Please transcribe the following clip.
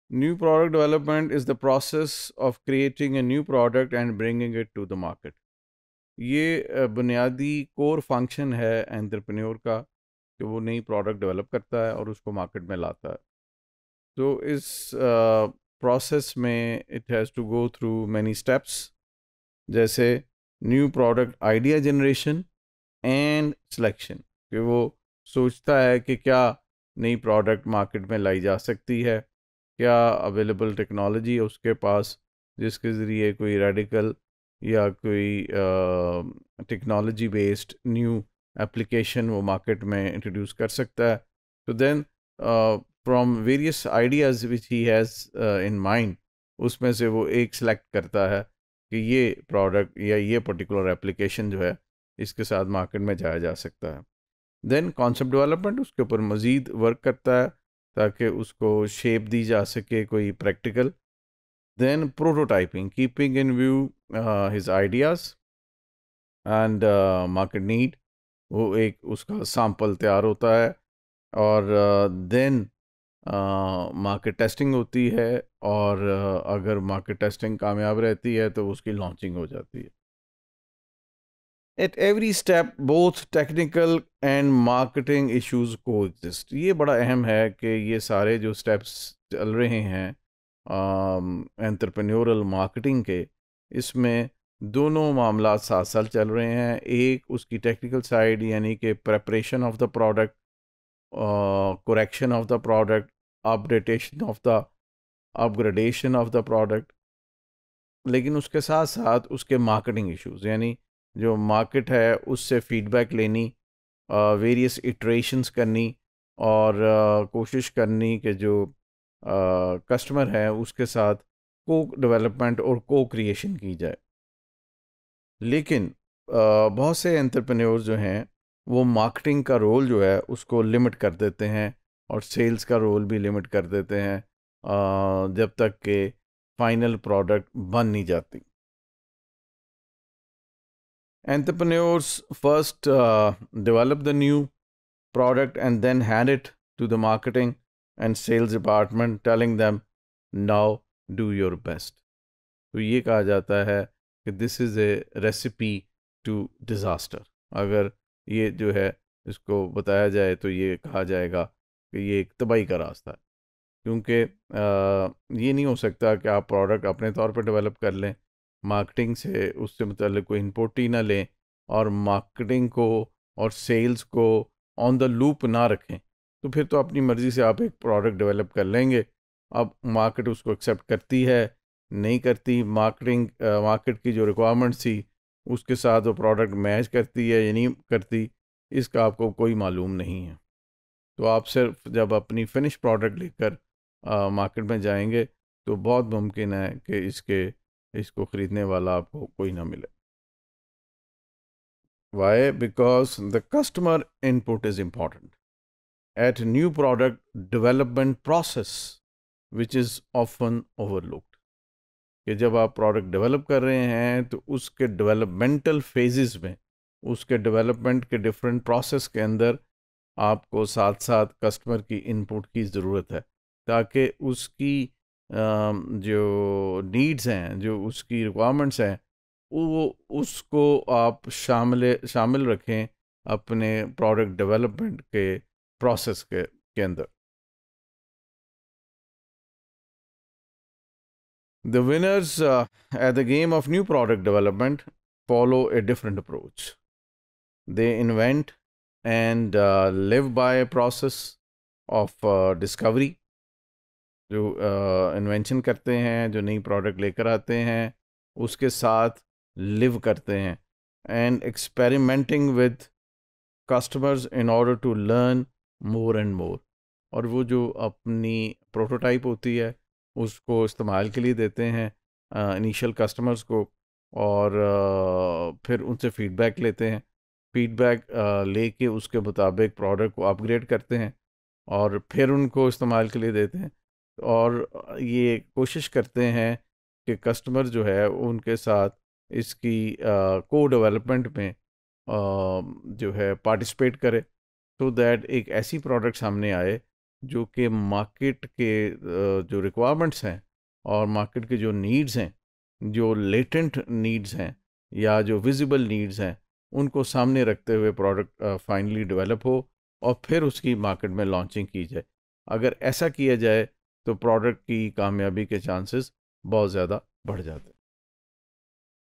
New product development is the process of creating a new product and bringing it to the market. ये बुनियादी core function है entrepreneur का कि वो नई प्रोडक्ट डेवलप करता है और उसको मार्केट में लाता है। तो इस प्रोसेस में it has to go through many steps, जैसे new product idea generation and selection, कि वो सोचता है कि क्या नई प्रोडक्ट मार्केट में लाई जा सकती है, क्या अवेलेबल टेक्नोलॉजी है उसके पास जिसके ज़रिए कोई रेडिकल या कोई टेक्नोलॉजी बेस्ड न्यू एप्लीकेशन वो मार्केट में इंट्रोड्यूस कर सकता है। तो then from various ideas which he has in mind, उसमें से वो एक सेलेक्ट करता है कि ये प्रोडक्ट या ये पर्टिकुलर एप्लीकेशन जो है इसके साथ मार्केट में जाया जा सकता है। देन कॉन्सेप्ट डेवलपमेंट, उसके ऊपर मज़ीद वर्क करता है ताकि उसको शेप दी जा सके कोई practical. Then prototyping, keeping in view his ideas and market need, वो एक उसका सैंपल तैयार होता है। और देन मार्केट टेस्टिंग होती है, और अगर मार्केट टेस्टिंग कामयाब रहती है तो उसकी लॉन्चिंग हो जाती है। At every step both technical and marketing issues coexist. ये बड़ा अहम है कि ये सारे जो स्टेप्स चल रहे हैं एंटरप्रेन्योरल मार्केटिंग के, इसमें दोनों मामला साथ साथ चल रहे हैं। एक उसकी टेक्निकल साइड यानी कि preparation of the product, correction of the product, updation of the upgradation of the product, लेकिन उसके साथ साथ उसके मार्केटिंग इश्यूज, यानी जो मार्केट है उससे फीडबैक लेनी, वेरियस इटरेशंस करनी, और कोशिश करनी कि जो कस्टमर है उसके साथ को डेवलपमेंट और को क्रिएशन की जाए। लेकिन बहुत से एंटरप्रेन्योर्स जो हैं वो मार्केटिंग का रोल जो है उसको लिमिट कर देते हैं, और सेल्स का रोल भी लिमिट कर देते हैं जब तक कि फाइनल प्रोडक्ट बन नहीं जाती। Entrepreneurs first develop the new product and then hand it to the marketing and sales department, telling them, now do your best. तो ये कहा जाता है कि this is a recipe to disaster. अगर ये जो है इसको बताया जाए तो ये कहा जाएगा कि ये एक तबाही का रास्ता है, क्योंकि ये नहीं हो सकता कि आप प्रोडक्ट अपने तौर पर डेवलप कर लें, मार्केटिंग से उससे मतलब कोई इनपुट ही ना लें, और मार्केटिंग को और सेल्स को ऑन द लूप ना रखें। तो फिर तो अपनी मर्ज़ी से आप एक प्रोडक्ट डेवलप कर लेंगे। अब मार्केट उसको एक्सेप्ट करती है, नहीं करती, मार्केट की जो रिक्वायरमेंट्स थी उसके साथ वो प्रोडक्ट मैच करती है या नहीं करती, इसका आपको कोई मालूम नहीं है। तो आप सिर्फ जब अपनी फिनिश प्रोडक्ट लेकर मार्केट में जाएंगे तो बहुत मुमकिन है कि इसको ख़रीदने वाला आपको कोई ना मिले। Why? Because the customer input is important at new product development process, which is often overlooked. कि जब आप प्रोडक्ट डेवलप कर रहे हैं तो उसके डेवलपमेंटल फेजेस में, उसके डेवलपमेंट के डिफरेंट प्रोसेस के अंदर आपको साथ साथ कस्टमर की इनपुट की ज़रूरत है, ताकि उसकी जो नीड्स हैं, जो उसकी रिक्वायरमेंट्स हैं, वो उसको आप शामिल रखें अपने प्रोडक्ट डेवलपमेंट के प्रोसेस के अंदर। The winners at the game of new product development follow a different approach. They invent and live by a process of discovery. जो इन्वेंशन करते हैं, जो नई प्रोडक्ट लेकर आते हैं, उसके साथ लिव करते हैं, and experimenting with customers in order to learn more and more. और वो जो अपनी प्रोटोटाइप होती है उसको इस्तेमाल के लिए देते हैं इनिशियल कस्टमर्स को, और फिर उनसे फ़ीडबैक लेते हैं। फ़ीडबैक लेके उसके मुताबिक प्रोडक्ट को अपग्रेड करते हैं और फिर उनको इस्तेमाल के लिए देते हैं। और ये कोशिश करते हैं कि कस्टमर जो है उनके साथ इसकी को डेवलपमेंट में जो है पार्टिसिपेट करे, सो दैट एक ऐसी प्रोडक्ट सामने आए जो कि मार्केट के जो रिक्वायरमेंट्स हैं और मार्केट के जो नीड्स हैं, जो लेटेंट नीड्स हैं या जो विजिबल नीड्स हैं, उनको सामने रखते हुए प्रोडक्ट फाइनली डेवलप हो और फिर उसकी मार्केट में लॉन्चिंग की जाए। अगर ऐसा किया जाए तो प्रोडक्ट की कामयाबी के चांसेस बहुत ज़्यादा बढ़ जाते हैं।